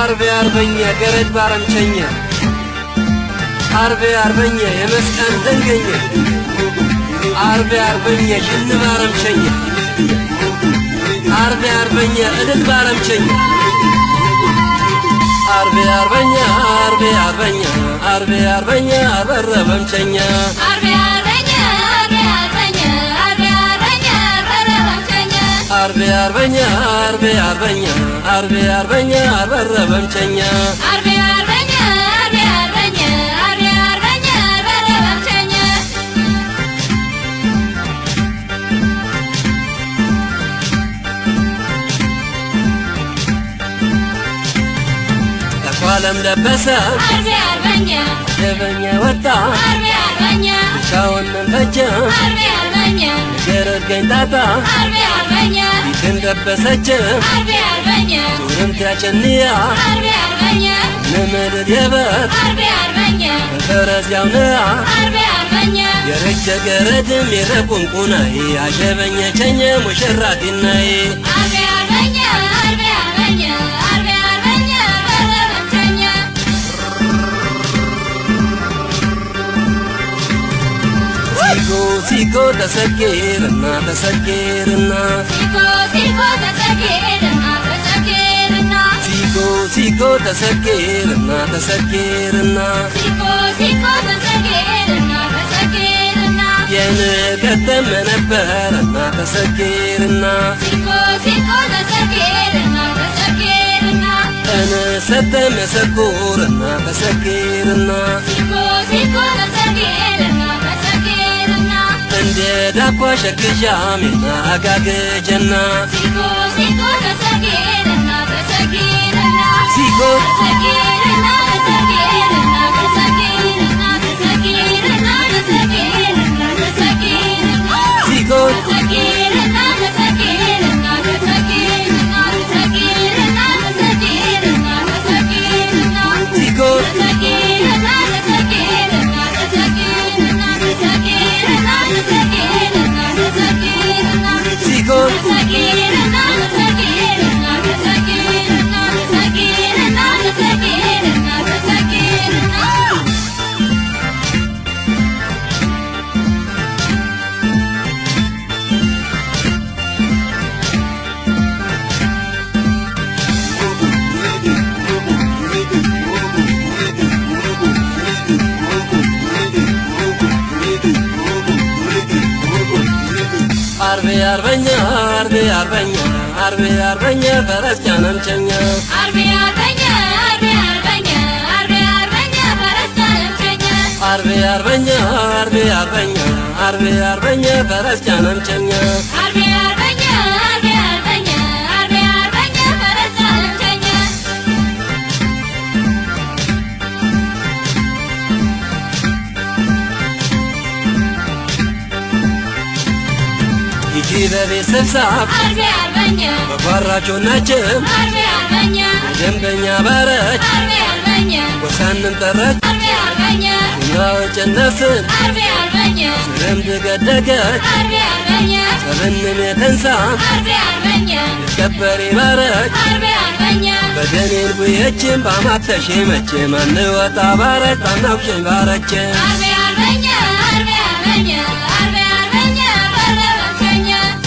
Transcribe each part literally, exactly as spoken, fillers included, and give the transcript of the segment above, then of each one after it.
አርቤ አርበኛ ገረድ ባረምቸኛ አርቤ አርበኛ የመስቀል ደንገኛ አርቤ አርበኛ ሽን ባረምቸኛ አርቤ አርበኛ እድል ባረምቸኛ አርቤ አርበኛ አርቤ አርበኛ አርቤ አርበኛ በረበምቸኛ አርቤ አርበኛ አርቤ አርበኛ አርቤ አርበኛ በረበምቸኛ አርቤ አርበኛ አርቤ አርበኛ አርቤ አርበኛ በረበምቸኛ አርቤ አርበኛ አርቤ አርበኛ አርቤ አርበኛ በረበምቸኛ ተቋለም ለበሰ አርቤ አርበኛ ጀበኛ ወጣ አርቤ አርበኛ ሻውን መንፈጀ አርቤ አርበኛ ገረድ ገኝታታ አርቤ አርበኛ ይተንደበሰች አርቤ አርበኛ ቱርምት ያጨንያ አርቤ አርበኛ ነመደድ የበት አርቤ አርበኛ ፈረስ ያውና አርቤ አርበኛ የረጀ ገረድም የረቁንቁናይ አሸበኘቸኝ ሙሽራቲናይ አርቤ አርበኛ አርቤ አርበኛ አርቤ አርበኛ በረበምቸኛ ሲጎ ሲጎ ተሰኬርና ተሰኬርና ሲኮ ሲኮ ተሰኬርና ተሰኬርና ሲጎ ሲጎ ተሰኬርና ተሰኬርና ሲኮ ሲኮ ተሰኬርና ተሰኬርና የንቀደም ነበረና ተሰኬርና ሲኮ ሲኮ ተሰኬርና ተሰኬርና ተነሰተ መሰኩርና ተሰኬርና ሲኮ ሲኮ ተሰኬርና ተሰኬርና እንደ ዳኳ ሸክሻሜና አጋገጀና ሲኮ ሲኮ ተሰኬርና ተሰኬርና ሲጎ ተሰኬርና ተሰኬርና ተሰኬርና ተሰኬርና ተሰኬርና ተሰኬርና ሲጎ ተሰኬርና ተሰኬርና ተሰኬርና ተሰኬርና ተሰኬርና ተሰኬርና ሲጎ ተሰኬርና ተሰኬርና ተሰኬርና ተሰኬርና ተሰኬርና ተሰኬርና ሲጎ ተሰኬርና ተሰኬርና ተሰኬርና ተሰኬርና ተሰኬርና ተሰኬርና አርቤ አርበኛ አርቤ አርበኛ አርቤ አርበኛ ፈረስ ጫነምቸኛ አርቤ አርበኛ አርቤ አርበኛ አርቤ አርበኛ ፈረስ ጫነምቸኛ አርቤ አርበኛ አርቤ አርበኛ አርቤ አርበኛ ፈረስ ጫነምቸኛ አርቤ አርበኛ አርቤ አርበኛ አርቤ አርበኛ ፈረስ ጫነምቸኛ ይቺ በቤት ሰብሳብ አርቤ አርበኛ በጓራቸው ናችም አርቤ አርበኛ ደንበኛ ባረች አርቤ አርበኛ ወሳንም ጠረች አርቤ አርበኛ ናወጨነፍን አርቤ አርበኛ ረምድ ገደገች አርቤ አርበኛ ሰብንም የተንሳም አርቤ አርበኛ ከበሬ ባረች አርቤ አርበኛ በደኔን ጉየችን ባማተሽ መቼ ማንወጣ ባረች ባናውሽኝ ባረች አርቤ አርበኛ አርቤ አርበኛ አርቤ አርበኛ በረበምቸኛ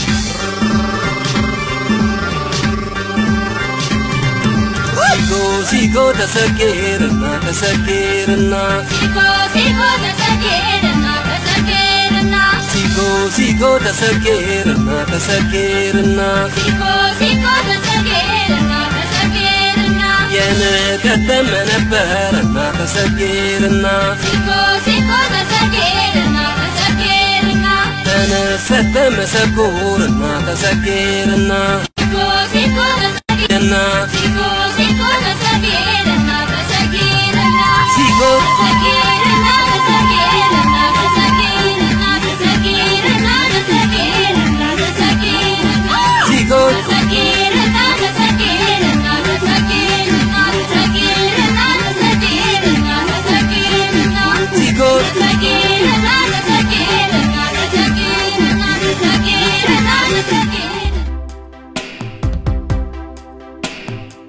ሲጎ ሲጎ ተሰኬርና ተሰኬርና ሲኮ ሲኮ ተሰኬርና ተሰኬርና ሲጎ ሲጎ ተሰኬርና ተሰኬርና ሲኮ ሲኮ ተሰኬርና ተሰኬርና የንቀደም ነበረና ተሰኬርና ሲኮ ሲኮ ተሰኬርና ተሰኬርና ተነሰተ መሰኩርና ተሰኬርና ሲኮ ሲኮ ተሰኬርና ሲኮ ሲኮ ተሰኬርና ተሰኬርና ሲጎ ተሰኬርና ተሰኬርና ተሰኬርና ተሰኬርና ተሰኬርና ተሰኬርና ሲጎ ተሰኬርና ተሰኬርና ተሰኬርና ተሰኬርና ተሰኬርና ተሰኬርና ሲጎ ተሰኬርና ተሰኬርና ተሰኬርና ተሰኬርና ተሰኬርና